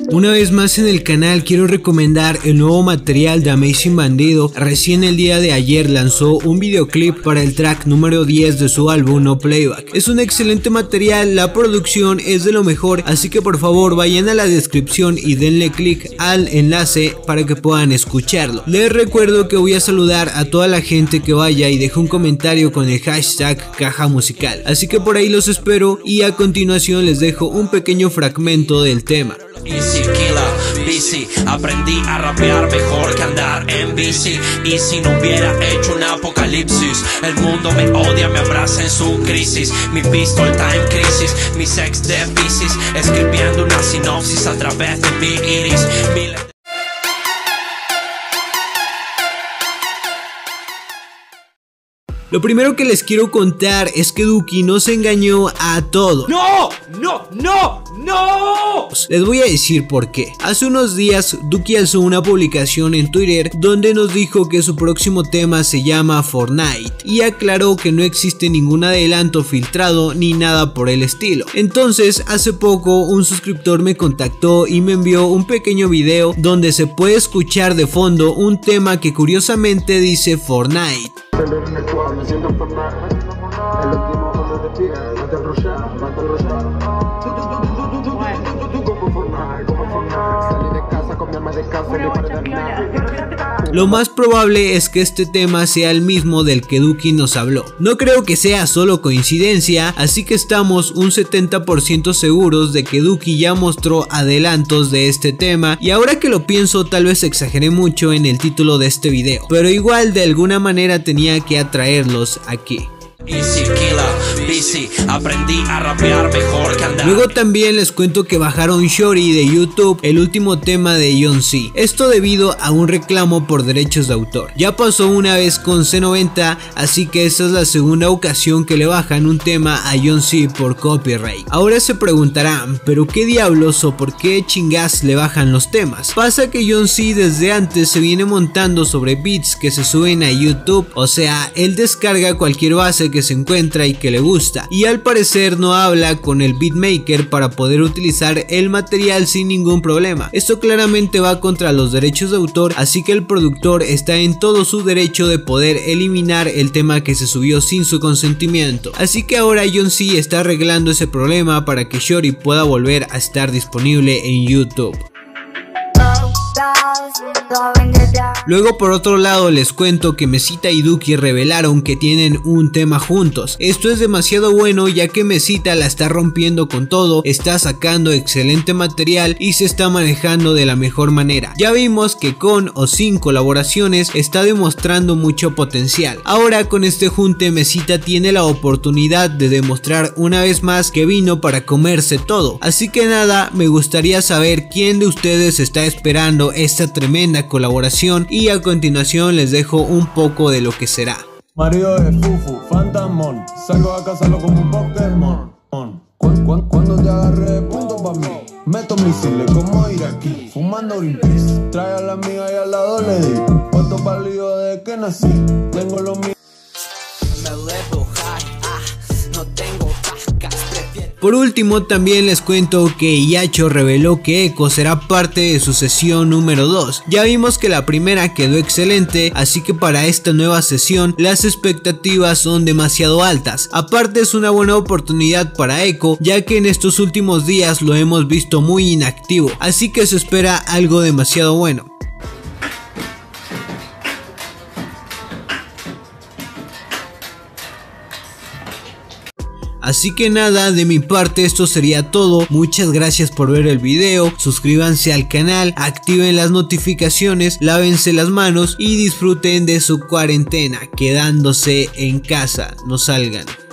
Una vez más en el canal quiero recomendar el nuevo material de Amazing Bandido. Recién el día de ayer lanzó un videoclip para el track número 10 de su álbum No Playback. Es un excelente material, la producción es de lo mejor, así que por favor vayan a la descripción y denle clic al enlace para que puedan escucharlo. Les recuerdo que voy a saludar a toda la gente que vaya y deje un comentario con el hashtag Caja Musical, así que por ahí los espero y a continuación les dejo un pequeño fragmento del tema. Easy killer, bici, aprendí a rapear mejor que andar en bici. Y si no hubiera hecho un apocalipsis, el mundo me odia, me abraza en su crisis. Mi pistol time crisis, mi sex de Piscis, escribiendo una sinopsis a través de mi iris. Lo primero que les quiero contar es que Duki nos engañó a todos. ¡No! ¡No! ¡No! ¡No! Les voy a decir por qué. Hace unos días Duki alzó una publicación en Twitter donde nos dijo que su próximo tema se llama Fortnite y aclaró que no existe ningún adelanto filtrado ni nada por el estilo. Entonces hace poco un suscriptor me contactó y me envió un pequeño video donde se puede escuchar de fondo un tema que curiosamente dice Fortnite. Lo más probable es que este tema sea el mismo del que Duki nos habló. No creo que sea solo coincidencia, así que estamos un 70% seguros de que Duki ya mostró adelantos de este tema, y ahora que lo pienso tal vez exageré mucho en el título de este video, pero igual de alguna manera tenía que atraerlos aquí. Easy killer, bici, aprendí a rapear mejor que andar. Luego también les cuento que bajaron Shorty de YouTube, el último tema de Jon-C. Esto debido a un reclamo por derechos de autor. Ya pasó una vez con C90, así que esta es la segunda ocasión que le bajan un tema a Jon-C por copyright. Ahora se preguntarán, pero qué diablos o por qué chingas le bajan los temas. Pasa que Jon-C desde antes se viene montando sobre beats que se suben a YouTube, o sea, él descarga cualquier base que se encuentra y que le gusta, y al parecer no habla con el beatmaker para poder utilizar el material sin ningún problema. Esto claramente va contra los derechos de autor, así que el productor está en todo su derecho de poder eliminar el tema que se subió sin su consentimiento. Así que ahora Jon-C está arreglando ese problema para que Shorty pueda volver a estar disponible en YouTube. Luego por otro lado les cuento que Mesita y Duki revelaron que tienen un tema juntos. Esto es demasiado bueno ya que Mesita la está rompiendo con todo, está sacando excelente material y se está manejando de la mejor manera. Ya vimos que con o sin colaboraciones está demostrando mucho potencial. Ahora con este junte Mesita tiene la oportunidad de demostrar una vez más que vino para comerse todo. Así que nada, me gustaría saber quién de ustedes está esperando esta tremenda colaboración y a continuación les dejo un poco de lo que será. Marido de Fufu, fantasmón, salgo a cazarlo como un Pokémon. Cuando te agarre punto pa' mí, meto misiles como iraquí, fumando Greenpeace, trae a la amiga y al lado le di, puesto pa'l lío de que nací, tengo lo mío. Por último también les cuento que Yacho reveló que Echo será parte de su sesión número 2. Ya vimos que la primera quedó excelente, así que para esta nueva sesión las expectativas son demasiado altas. Aparte es una buena oportunidad para Echo, ya que en estos últimos días lo hemos visto muy inactivo, así que se espera algo demasiado bueno. Así que nada, de mi parte esto sería todo. Muchas gracias por ver el video, suscríbanse al canal, activen las notificaciones, lávense las manos y disfruten de su cuarentena, quedándose en casa, no salgan.